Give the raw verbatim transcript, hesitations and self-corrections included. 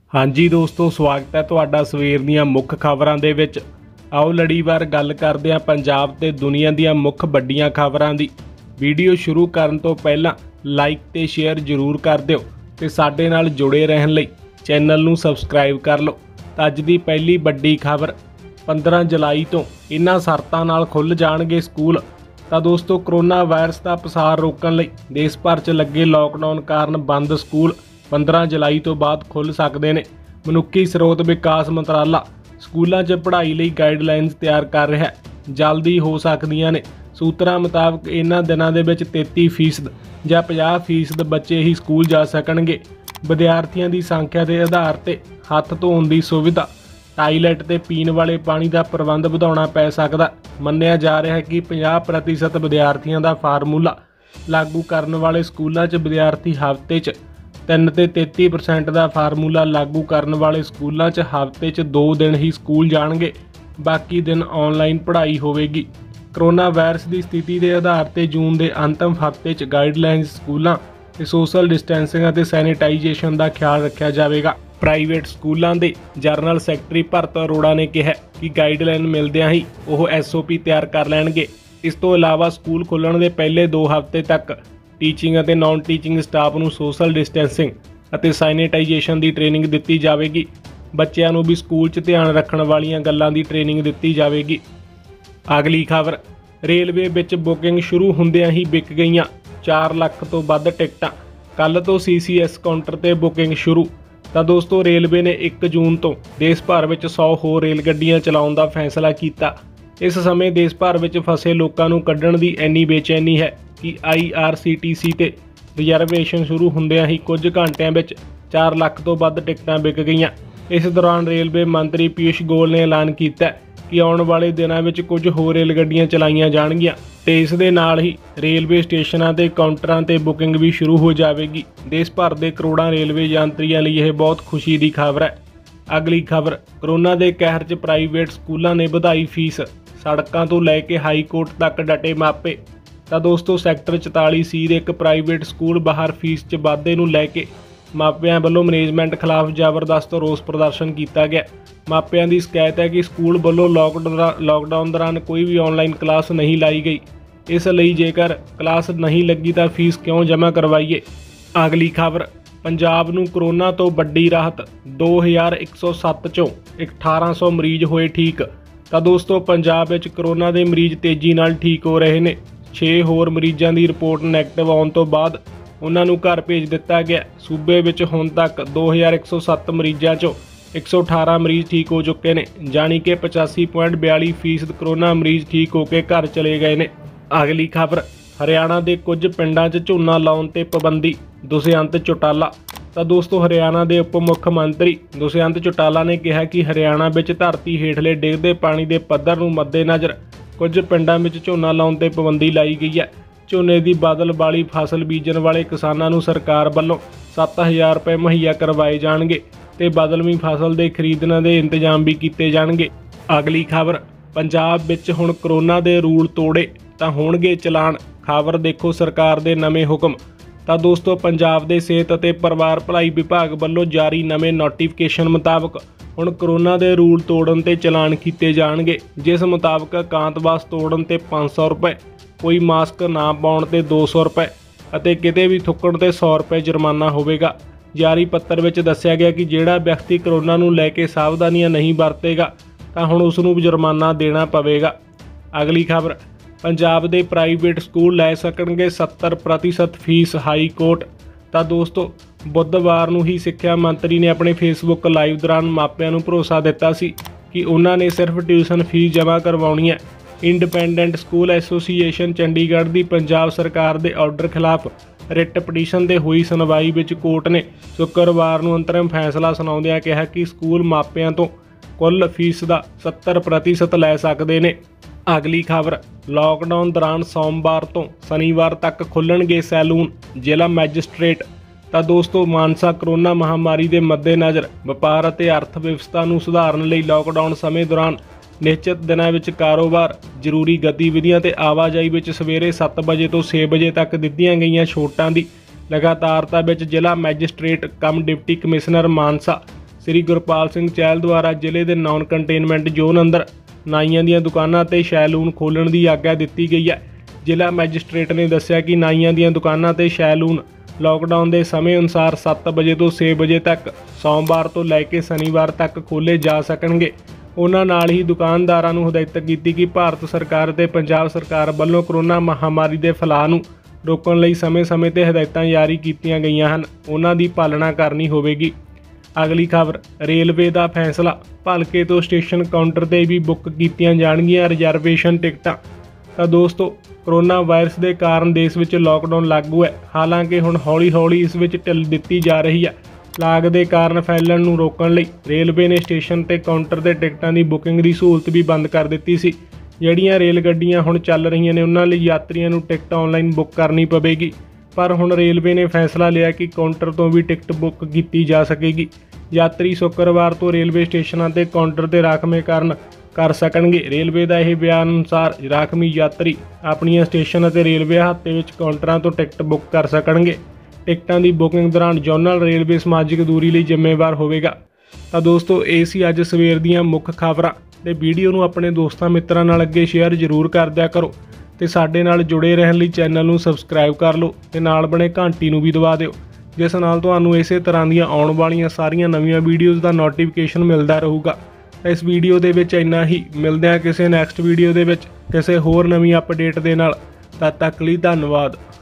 ਹਾਂਜੀ ਦੋਸਤੋ, ਸਵਾਗਤ ਹੈ ਤੁਹਾਡਾ ਸਵੇਰ ਦੀਆਂ ਮੁੱਖ ਖਬਰਾਂ ਦੇ ਵਿੱਚ। ਆਓ ਲੜੀਵਾਰ ਗੱਲ ਕਰਦੇ ਹਾਂ ਪੰਜਾਬ ਤੇ ਦੁਨੀਆ ਦੀਆਂ ਮੁੱਖ ਵੱਡੀਆਂ ਖਬਰਾਂ ਦੀ। ਵੀਡੀਓ ਸ਼ੁਰੂ ਕਰਨ ਤੋਂ ਪਹਿਲਾਂ ਲਾਈਕ ਤੇ ਸ਼ੇਅਰ ਜ਼ਰੂਰ ਕਰ ਦਿਓ ਤੇ ਸਾਡੇ ਨਾਲ ਜੁੜੇ ਰਹਿਣ ਲਈ ਚੈਨਲ ਨੂੰ ਸਬਸਕ੍ਰਾਈਬ ਕਰ ਲਓ। ਤਾਂ ਅੱਜ ਦੀ ਪਹਿਲੀ ਵੱਡੀ ਖਬਰ, ਪੰਦਰਾਂ ਜੁਲਾਈ ਤੋਂ ਇਨ੍ਹਾਂ ਸ਼ਰਤਾਂ ਨਾਲ ਖੁੱਲ੍ਹ ਜਾਣਗੇ ਸਕੂਲ। ਤਾਂ ਦੋਸਤੋ, ਕਰੋਨਾ ਵਾਇਰਸ ਦਾ ਪਸਾਰ ਰੋਕਣ ਲਈ ਦੇਸ਼ ਭਰ 'ਚ ਲੱਗੇ ਲੋਕਡਾਊਨ ਕਾਰਨ ਬੰਦ ਸਕੂਲ ਪੰਦਰਾਂ ਜੁਲਾਈ ਤੋਂ ਬਾਅਦ ਖੁੱਲ੍ਹ ਸਕਦੇ ਨੇ। ਮਨੁੱਖੀ ਸਰੋਤ ਵਿਕਾਸ ਮੰਤਰਾਲਾ ਸਕੂਲਾਂ 'ਚ ਪੜ੍ਹਾਈ ਲਈ ਗਾਈਡਲਾਈਨਸ ਤਿਆਰ ਕਰ ਰਿਹਾ ਹੈ, ਜਲਦੀ ਹੋ ਸਕਦੀਆਂ ਨੇ। ਸੂਤਰਾਂ ਮੁਤਾਬਕ ਇਹਨਾਂ ਦਿਨਾਂ ਦੇ ਵਿੱਚ ਤੇਤੀ ਫੀਸਦ ਜਾਂ ਪੰਜਾਹ ਫੀਸਦ ਬੱਚੇ ਹੀ ਸਕੂਲ ਜਾ ਸਕਣਗੇ। ਵਿਦਿਆਰਥੀਆਂ ਦੀ ਸੰਖਿਆ ਦੇ ਆਧਾਰ ਤੇ ਹੱਥ ਧੋਣ ਦੀ ਸੁਵਿਧਾ, ਟਾਇਲਟ ਤੇ ਪੀਣ ਵਾਲੇ ਪਾਣੀ ਦਾ ਪ੍ਰਬੰਧ ਵਧਾਉਣਾ ਪੈ ਸਕਦਾ। ਮੰਨਿਆ ਜਾ ਰਿਹਾ ਹੈ ਕਿ ਪੰਜਾਹ ਪ੍ਰਤੀਸ਼ਤ ਵਿਦਿਆਰਥੀਆਂ ਦਾ ਫਾਰਮੂਲਾ ਲਾਗੂ ਕਰਨ ਵਾਲੇ ਸਕੂਲਾਂ 'ਚ ਵਿਦਿਆਰਥੀ ਹਫ਼ਤੇ 'ਚ ਤਿੰਨ ਤੇ ਤੇਤੀ ਪਰਸੈਂਟ ਦਾ ਫਾਰਮੂਲਾ ਲਾਗੂ ਕਰਨ ਵਾਲੇ ਸਕੂਲਾਂ 'ਚ ਹਫ਼ਤੇ 'ਚ ਦੋ ਦਿਨ ਹੀ ਸਕੂਲ ਜਾਣਗੇ, ਬਾਕੀ ਦਿਨ ਆਨਲਾਈਨ ਪੜ੍ਹਾਈ ਹੋਵੇਗੀ। ਕਰੋਨਾ ਵਾਇਰਸ ਦੀ ਸਥਿਤੀ ਦੇ ਆਧਾਰ ਤੇ ਜੂਨ ਦੇ ਅੰਤਮ ਹਫ਼ਤੇ 'ਚ ਗਾਈਡਲਾਈਨਸ ਸਕੂਲਾਂ ਤੇ ਸੋਸ਼ਲ ਡਿਸਟੈਂਸਿੰਗ ਅਤੇ ਸੈਨੀਟਾਈਜੇਸ਼ਨ ਦਾ ਖਿਆਲ ਰੱਖਿਆ ਜਾਵੇਗਾ। ਪ੍ਰਾਈਵੇਟ ਸਕੂਲਾਂ ਦੇ ਜਨਰਲ ਸੈਕਟਰੀ ਭਰਤ ਅਰੋੜਾ ਨੇ ਕਿਹਾ ਕਿ ਗਾਈਡਲਾਈਨ ਮਿਲਦਿਆਂ ਹੀ ਉਹ ਐਸ ਓ ਪੀ ਤਿਆਰ ਕਰ ਲੈਣਗੇ। ਇਸ ਤੋਂ ਇਲਾਵਾ ਸਕੂਲ ਖੁੱਲ੍ਹਣ ਦੇ ਪਹਿਲੇ ਦੋ ਹਫ਼ਤੇ ਤੱਕ ਟੀਚਿੰਗ ਅਤੇ ਨਾਨ ਟੀਚਿੰਗ ਸਟਾਫ ਨੂੰ ਸੋਸ਼ਲ ਡਿਸਟੈਂਸਿੰਗ ਅਤੇ ਸੈਨੀਟਾਈਜੇਸ਼ਨ ਦੀ ਟ੍ਰੇਨਿੰਗ ਦਿੱਤੀ ਜਾਵੇਗੀ। ਬੱਚਿਆਂ ਨੂੰ ਵੀ ਸਕੂਲ 'ਚ ਧਿਆਨ ਰੱਖਣ ਵਾਲੀਆਂ ਗੱਲਾਂ ਦੀ ਟ੍ਰੇਨਿੰਗ ਦਿੱਤੀ ਜਾਵੇਗੀ। ਅਗਲੀ ਖਬਰ, ਰੇਲਵੇ ਵਿੱਚ ਬੁਕਿੰਗ ਸ਼ੁਰੂ ਹੁੰਦਿਆਂ ਹੀ ਵਿਕ ਗਈਆਂ ਚਾਰ ਲੱਖ ਤੋਂ ਵੱਧ ਟਿਕਟਾਂ। ਕੱਲ੍ਹ ਤੋਂ ਸੀ ਸੀ ਐਸ ਕਾਊਂਟਰ ਤੇ ਬੁਕਿੰਗ ਸ਼ੁਰੂ। ਤਾਂ ਦੋਸਤੋ, ਰੇਲਵੇ ਨੇ ਇੱਕ ਜੂਨ ਤੋਂ ਦੇਸ਼ ਭਰ ਵਿੱਚ ਸੌ ਹੋਰ ਰੇਲ ਗੱਡੀਆਂ ਚਲਾਉਣ ਦਾ ਫੈਸਲਾ ਕੀਤਾ। ਇਸ ਸਮੇਂ ਦੇਸ਼ ਭਰ ਵਿੱਚ ਫਸੇ ਲੋਕਾਂ ਨੂੰ ਕੱਢਣ ਦੀ ਇੰਨੀ ਬੇਚੈਨੀ ਹੈ ਕਿ I R C T C ਤੇ ਰਿਜ਼ਰਵੇਸ਼ਨ ਸ਼ੁਰੂ ਹੁੰਦਿਆਂ ਹੀ ਕੁਝ ਘੰਟਿਆਂ ਵਿੱਚ ਚਾਰ ਲੱਖ ਤੋਂ ਵੱਧ ਟਿਕਟਾਂ ਵਿਕ ਗਈਆਂ। ਇਸ ਦੌਰਾਨ ਰੇਲਵੇ ਮੰਤਰੀ ਪੀਯੂਸ਼ ਗੋਇਲ ਨੇ ਐਲਾਨ ਕੀਤਾ ਕਿ ਆਉਣ ਵਾਲੇ ਦਿਨਾਂ ਵਿੱਚ ਕੁਝ ਹੋਰ ਰੇਲ ਗੱਡੀਆਂ ਚਲਾਈਆਂ ਜਾਣਗੀਆਂ ਤੇ ਇਸ ਦੇ ਨਾਲ ਹੀ ਰੇਲਵੇ ਸਟੇਸ਼ਨਾਂ ਤੇ ਕਾਊਂਟਰਾਂ ਤੇ ਬੁਕਿੰਗ ਵੀ ਸ਼ੁਰੂ ਹੋ ਜਾਵੇਗੀ। ਦੇਸ਼ ਭਰ ਦੇ ਕਰੋੜਾਂ ਰੇਲਵੇ ਯਾਤਰੀਆਂ ਲਈ ਇਹ ਬਹੁਤ ਖੁਸ਼ੀ ਦੀ ਖਬਰ ਹੈ। ਅਗਲੀ ਖਬਰ, ਕਰੋਨਾ ਦੇ ਕਹਿਰ 'ਚ ਪ੍ਰਾਈਵੇਟ ਸਕੂਲਾਂ ਨੇ ਵਧਾਈ ਫੀਸ, ਸੜਕਾਂ ਤੋਂ ਲੈ ਕੇ ਹਾਈ ਕੋਰਟ ਤੱਕ ਡਟੇ ਮਾਪੇ। ਤਾਂ ਦੋਸਤੋ, ਸੈਕਟਰ ਚੁਤਾਲੀ ਸੀ ਦੇ ਇੱਕ ਪ੍ਰਾਈਵੇਟ ਸਕੂਲ ਬਾਹਰ ਫੀਸ 'ਚ ਵਾਧੇ ਨੂੰ ਲੈ ਕੇ ਮਾਪਿਆਂ ਵੱਲੋਂ ਮੈਨੇਜਮੈਂਟ ਖਿਲਾਫ ਜ਼ਬਰਦਸਤ ਰੋਸ ਪ੍ਰਦਰਸ਼ਨ ਕੀਤਾ ਗਿਆ। ਮਾਪਿਆਂ ਦੀ ਸ਼ਿਕਾਇਤ ਹੈ ਕਿ ਸਕੂਲ ਵੱਲੋਂ ਲਾਕਡਾਊਨ ਦੌਰਾਨ ਕੋਈ ਵੀ ਆਨਲਾਈਨ ਕਲਾਸ ਨਹੀਂ ਲਾਈ ਗਈ, ਇਸ ਲਈ ਜੇਕਰ ਕਲਾਸ ਨਹੀਂ ਲੱਗੀ ਤਾਂ ਫੀਸ ਕਿਉਂ ਜਮ੍ਹਾਂ ਕਰਵਾਈਏ। ਅਗਲੀ ਖਬਰ, ਪੰਜਾਬ ਨੂੰ ਕਰੋਨਾ ਤੋਂ ਵੱਡੀ ਰਾਹਤ, ਦੋ ਹਜ਼ਾਰ ਇੱਕ ਸੌ ਸੱਤ 'ਚੋਂ ਅਠਾਰਾਂ ਸੌ ਮਰੀਜ਼ ਹੋਏ ਠੀਕ। ਤਾਂ ਦੋਸਤੋ, ਪੰਜਾਬ ਵਿੱਚ ਕਰੋਨਾ ਦੇ ਮਰੀਜ਼ ਤੇਜ਼ੀ ਨਾਲ ਠੀਕ ਹੋ ਰਹੇ ਨੇ। ਛੇ ਹੋਰ ਮਰੀਜ਼ਾਂ ਦੀ ਰਿਪੋਰਟ ਨੈਗੇਟਿਵ ਆਉਣ ਤੋਂ ਬਾਅਦ ਉਹਨਾਂ ਨੂੰ ਘਰ ਭੇਜ ਦਿੱਤਾ ਗਿਆ। ਸੂਬੇ ਵਿੱਚ ਹੁਣ ਤੱਕ ਦੋ ਹਜ਼ਾਰ ਇੱਕ ਸੌ ਸੱਤ ਮਰੀਜ਼ਾਂ 'ਚੋਂ ਇੱਕ ਸੌ ਅਠਾਰਾਂ ਮਰੀਜ਼ ਠੀਕ ਹੋ ਚੁੱਕੇ ਨੇ, ਜਾਣੀ ਕਿ ਪਚਾਸੀ ਪੁਆਇੰਟ ਬਿਆਲੀ ਫੀਸਦ ਕਰੋਨਾ ਮਰੀਜ਼ ਠੀਕ ਹੋ ਕੇ ਘਰ ਚਲੇ ਗਏ ਨੇ। ਅਗਲੀ ਖਬਰ, ਹਰਿਆਣਾ ਦੇ ਕੁਝ ਪਿੰਡਾਂ 'ਚ ਝੋਨਾ ਲਾਉਣ ਤੇ ਪਾਬੰਦੀ, ਦੁਸ਼ਯੰਤ ਚੌਟਾਲਾ। ਤਾਂ ਦੋਸਤੋ, ਹਰਿਆਣਾ ਦੇ ਉਪ ਮੁੱਖ ਮੰਤਰੀ ਦੁਸ਼ਯੰਤ ਚੌਟਾਲਾ ਨੇ ਕਿਹਾ ਕਿ ਹਰਿਆਣਾ ਵਿੱਚ ਧਰਤੀ ਹੇਠਲੇ ਡਿੱਗਦੇ ਪਾਣੀ ਦੇ ਪੱਧਰ ਨੂੰ ਮੱਦੇਨਜ਼ਰ ਕੁਝ ਪਿੰਡਾਂ ਵਿੱਚ ਝੋਨਾ ਲਾਉਣ ਤੇ ਪਾਬੰਦੀ ਲਾਈ ਗਈ ਹੈ। ਝੋਨੇ ਦੀ ਬਦਲ ਵਾਲੀ ਫਸਲ ਬੀਜਣ ਵਾਲੇ ਕਿਸਾਨਾਂ ਨੂੰ ਸਰਕਾਰ ਵੱਲੋਂ ਸੱਤ ਹਜ਼ਾਰ ਰੁਪਏ ਮੁਹੱਈਆ ਕਰਵਾਏ ਜਾਣਗੇ ਤੇ ਬਦਲਵੀਂ ਫਸਲ ਦੇ ਖਰੀਦਣ ਦੇ ਇੰਤਜ਼ਾਮ ਵੀ ਕੀਤੇ ਜਾਣਗੇ। ਅਗਲੀ ਖਬਰ, ਪੰਜਾਬ ਵਿੱਚ ਹੁਣ ਕਰੋਨਾ ਦੇ ਰੂਲ ਤੋੜੇ ਤਾਂ ਹੋਣਗੇ ਚਲਾਨ। ਖਬਰ ਦੇਖੋ ਸਰਕਾਰ ਦੇ ਨਵੇਂ ਹੁਕਮ। ਤਾਂ ਦੋਸਤੋ, ਪੰਜਾਬ ਦੇ ਸਿਹਤ ਅਤੇ ਪਰਿਵਾਰ ਭਲਾਈ ਵਿਭਾਗ ਵੱਲੋਂ ਜਾਰੀ ਨਵੇਂ ਨੋਟੀਫਿਕੇਸ਼ਨ ਮੁਤਾਬਕ ਹੁਣ ਕਰੋਨਾ ਦੇ ਰੂਲ ਤੋੜਨ ਤੇ ਚਲਾਨ ਕੀਤੇ ਜਾਣਗੇ, ਜਿਸ ਮੁਤਾਬਕ ਇਕਾਂਤਵਾਸ ਤੋੜਨ ਤੇ ਪੰਜ ਸੌ ਰੁਪਏ, ਕੋਈ ਮਾਸਕ ਨਾ ਪਾਉਣ ਤੇ ਦੋ ਸੌ ਰੁਪਏ ਅਤੇ ਕਿਤੇ ਵੀ ਥੁੱਕਣ ਤੇ ਸੌ ਰੁਪਏ ਜੁਰਮਾਨਾ ਹੋਵੇਗਾ। ਜਾਰੀ ਪੱਤਰ ਵਿੱਚ ਦੱਸਿਆ ਗਿਆ ਕਿ ਜਿਹੜਾ ਵਿਅਕਤੀ ਕਰੋਨਾ ਨੂੰ ਲੈ ਕੇ ਸਾਵਧਾਨੀਆਂ ਨਹੀਂ ਵਰਤੇਗਾ ਤਾਂ ਹੁਣ ਉਸ ਨੂੰ ਜੁਰਮਾਨਾ ਦੇਣਾ ਪਵੇਗਾ। ਅਗਲੀ ਖਬਰ, ਪੰਜਾਬ ਦੇ ਪ੍ਰਾਈਵੇਟ ਸਕੂਲ ਲੈ ਸਕਣਗੇ ਸੱਤਰ ਪ੍ਰਤੀਸ਼ਤ ਫੀਸ, ਹਾਈ ਕੋਰਟ। ਤਾਂ ਦੋਸਤੋ, ਬੁੱਧਵਾਰ ਨੂੰ ਹੀ ਸਿੱਖਿਆ ਮੰਤਰੀ ਨੇ ਆਪਣੇ ਫੇਸਬੁੱਕ ਲਾਈਵ ਦੌਰਾਨ ਮਾਪਿਆਂ ਨੂੰ ਭਰੋਸਾ ਦਿੱਤਾ ਸੀ ਕਿ ਉਹਨਾਂ ਨੇ ਸਿਰਫ ਟਿਊਸ਼ਨ ਫੀਸ ਜਮ੍ਹਾਂ ਕਰਵਾਉਣੀ ਹੈ। ਇੰਡੀਪੈਂਡੈਂਟ ਸਕੂਲ ਐਸੋਸੀਏਸ਼ਨ ਚੰਡੀਗੜ੍ਹ ਦੀ ਪੰਜਾਬ ਸਰਕਾਰ ਦੇ ਆਰਡਰ ਖਿਲਾਫ ਰਿਟ ਪਟੀਸ਼ਨ 'ਤੇ ਹੋਈ ਸੁਣਵਾਈ ਵਿੱਚ ਕੋਰਟ ਨੇ ਸ਼ੁੱਕਰਵਾਰ ਨੂੰ ਅੰਤਰਿਮ ਫੈਸਲਾ ਸੁਣਾਉਂਦਿਆਂ ਕਿਹਾ ਕਿ ਸਕੂਲ ਮਾਪਿਆਂ ਤੋਂ ਕੁੱਲ ਫੀਸ ਦਾ ਸੱਤਰ ਪ੍ਰਤੀਸ਼ਤ ਲੈ ਸਕਦੇ ਨੇ। ਅਗਲੀ ਖਬਰ, ਲਾਕਡਾਊਨ ਦੌਰਾਨ ਸੋਮਵਾਰ ਤੋਂ ਸ਼ਨੀਵਾਰ ਤੱਕ ਖੁੱਲ੍ਹਣਗੇ ਸੈਲੂਨ, ਜ਼ਿਲ੍ਹਾ ਮੈਜਿਸਟ੍ਰੇਟ। ਤਾਂ ਦੋਸਤੋ, ਮਾਨਸਾ ਕਰੋਨਾ ਮਹਾਮਾਰੀ ਦੇ ਮੱਦੇਨਜ਼ਰ ਵਪਾਰ ਅਤੇ ਅਰਥ ਵਿਵਸਥਾ ਨੂੰ ਸੁਧਾਰਨ ਲਈ ਲਾਕਡਾਊਨ ਸਮੇਂ ਦੌਰਾਨ ਨਿਸ਼ਚਿਤ ਦਿਨਾਂ ਵਿੱਚ ਕਾਰੋਬਾਰ, ਜ਼ਰੂਰੀ ਗਤੀਵਿਧੀਆਂ ਤੇ ਆਵਾਜਾਈ ਵਿੱਚ ਸਵੇਰੇ ਸੱਤ ਵਜੇ ਤੋਂ ਛੇ ਵਜੇ ਤੱਕ ਦਿੱਤੀਆਂ ਗਈਆਂ ਛੋਟਾਂ ਦੀ ਲਗਾਤਾਰਤਾ ਵਿੱਚ ਜ਼ਿਲ੍ਹਾ magistrate cum deputy commissioner Mansa Shri Gurpal Singh Chahal ਦੁਆਰਾ ਜ਼ਿਲ੍ਹੇ ਦੇ ਨਾਨ ਕੰਟੇਨਮੈਂਟ ਜ਼ੋਨ ਅੰਦਰ ਨਾਈਆਂ ਦੀਆਂ ਦੁਕਾਨਾਂ ਤੇ ਸੈਲੂਨ ਖੋਲ੍ਹਣ ਦੀ ਆਗਿਆ ਦਿੱਤੀ ਗਈ ਹੈ। ਜ਼ਿਲ੍ਹਾ ਮੈਜਿਸਟ੍ਰੇਟ ਨੇ ਦੱਸਿਆ ਕਿ ਨਾਈਆਂ ਦੀਆਂ ਦੁਕਾਨਾਂ ਤੇ ਸੈਲੂਨ ਲਾਕਡਾਊਨ ਦੇ ਸਮੇਂ ਅਨੁਸਾਰ ਸੱਤ ਵਜੇ ਤੋਂ ਛੇ ਵਜੇ ਤੱਕ ਸੋਮਵਾਰ ਤੋਂ ਲੈ ਕੇ ਸ਼ਨੀਵਾਰ ਤੱਕ ਖੋਲ੍ਹੇ ਜਾ ਸਕਣਗੇ। ਉਹਨਾਂ ਨਾਲ ਹੀ ਦੁਕਾਨਦਾਰਾਂ ਨੂੰ ਹਦਾਇਤ ਕੀਤੀ ਕਿ ਭਾਰਤ ਸਰਕਾਰ ਤੇ ਪੰਜਾਬ ਸਰਕਾਰ ਵੱਲੋਂ ਕਰੋਨਾ ਮਹਾਮਾਰੀ ਦੇ ਫੈਲਾਅ ਨੂੰ ਰੋਕਣ ਲਈ ਸਮੇਂ-ਸਮੇਂ ਤੇ ਹਦਾਇਤਾਂ ਜਾਰੀ ਕੀਤੀਆਂ ਗਈਆਂ ਹਨ, ਉਹਨਾਂ ਦੀ ਪਾਲਣਾ ਕਰਨੀ ਹੋਵੇਗੀ। ਅਗਲੀ ਖਬਰ, ਰੇਲਵੇ ਦਾ ਫੈਸਲਾ, ਭਲਕੇ ਤੋਂ ਸਟੇਸ਼ਨ ਕਾਊਂਟਰ ਤੇ ਵੀ ਬੁੱਕ ਕੀਤੀਆਂ ਜਾਣਗੀਆਂ ਰਿਜ਼ਰਵੇਸ਼ਨ ਟਿਕਟਾਂ। ਤਾਂ ਦੋਸਤੋ, ਕਰੋਨਾ ਵਾਇਰਸ ਦੇ ਕਾਰਨ ਦੇਸ਼ ਵਿੱਚ ਲਾਕਡਾਊਨ ਲਾਗੂ ਹੈ। ਹਾਲਾਂਕਿ ਹੁਣ ਹੌਲੀ-ਹੌਲੀ ਇਸ ਵਿੱਚ ਢਿੱਲ ਦਿੱਤੀ ਜਾ ਰਹੀ ਹੈ। ਲਾਗ ਦੇ ਕਾਰਨ ਫੈਲਣ ਨੂੰ ਰੋਕਣ ਲਈ ਰੇਲਵੇ ਨੇ ਸਟੇਸ਼ਨ ਤੇ ਕਾਊਂਟਰ ਤੇ ਟਿਕਟਾਂ ਦੀ ਬੁਕਿੰਗ ਦੀ ਸਹੂਲਤ ਵੀ ਬੰਦ ਕਰ ਦਿੱਤੀ ਸੀ। ਜਿਹੜੀਆਂ ਰੇਲ ਗੱਡੀਆਂ ਹੁਣ ਚੱਲ ਰਹੀਆਂ ਨੇ ਉਹਨਾਂ ਲਈ ਯਾਤਰੀਆਂ ਨੂੰ ਟਿਕਟ ਆਨਲਾਈਨ ਬੁੱਕ ਕਰਨੀ ਪਵੇਗੀ, ਪਰ ਹੁਣ ਰੇਲਵੇ ਨੇ ਫੈਸਲਾ ਲਿਆ ਕਿ ਕਾਊਂਟਰ ਤੋਂ ਵੀ ਟਿਕਟ ਬੁੱਕ ਕੀਤੀ ਜਾ ਸਕੇਗੀ। ਯਾਤਰੀ ਸ਼ੁੱਕਰਵਾਰ ਤੋਂ ਰੇਲਵੇ ਸਟੇਸ਼ਨਾਂ ਤੇ ਕਾਊਂਟਰ ਤੇ ਰਾਖਵੇਂ ਕਰਨ ਕਰ ਸਕਣਗੇ। ਰੇਲਵੇ ਦਾ ਇਹ ਬਿਆਨ ਅਨੁਸਾਰ ਰਾਖਵੀਂ ਯਾਤਰੀ ਆਪਣੀਆਂ ਸਟੇਸ਼ਨ ਅਤੇ ਰੇਲਵੇ ਅਹਾਤੇ ਵਿੱਚ ਕਾਊਂਟਰਾਂ ਤੋਂ ਟਿਕਟ ਬੁੱਕ ਕਰ ਸਕਣਗੇ। ਟਿਕਟਾਂ ਦੀ ਬੁਕਿੰਗ ਦੌਰਾਨ ਜ਼ੋਨਲ ਰੇਲਵੇ ਸਮਾਜਿਕ ਦੂਰੀ ਲਈ ਜ਼ਿੰਮੇਵਾਰ ਹੋਵੇਗਾ। ਤਾਂ ਦੋਸਤੋ, ਇਹ ਸੀ ਅੱਜ ਸਵੇਰ ਦੀਆਂ ਮੁੱਖ ਖਬਰਾਂ ਤੇ ਵੀਡੀਓ ਨੂੰ ਆਪਣੇ ਦੋਸਤਾਂ ਮਿੱਤਰਾਂ ਨਾਲ ਅੱਗੇ ਸ਼ੇਅਰ ਜ਼ਰੂਰ ਕਰ ਦਿਆ ਕਰੋ ਤੇ ਸਾਡੇ ਨਾਲ ਜੁੜੇ ਰਹਿਣ ਲਈ ਚੈਨਲ ਨੂੰ ਸਬਸਕ੍ਰਾਈਬ ਕਰ ਲਓ ਤੇ ਨਾਲ ਬਣੇ ਘੰਟੀ ਨੂੰ ਵੀ ਦਬਾ ਦਿਓ, ਜਿਸ ਨਾਲ ਤੁਹਾਨੂੰ ਇਸੇ ਤਰ੍ਹਾਂ ਦੀਆਂ ਆਉਣ ਵਾਲੀਆਂ ਸਾਰੀਆਂ ਨਵੀਆਂ ਵੀਡੀਓਜ਼ ਦਾ ਨੋਟੀਫਿਕੇਸ਼ਨ ਮਿਲਦਾ ਰਹੂਗਾ। ਇਸ ਵੀਡੀਓ ਦੇ ਵਿੱਚ ਇੰਨਾ ਹੀ। ਮਿਲਦੇ ਹਾਂ ਕਿਸੇ ਨੈਕਸਟ ਵੀਡੀਓ ਦੇ ਵਿੱਚ ਕਿਸੇ ਹੋਰ ਨਵੀਂ ਅਪਡੇਟ ਦੇ ਨਾਲ। ਤਦ ਤੱਕ ਲਈ ਧੰਨਵਾਦ।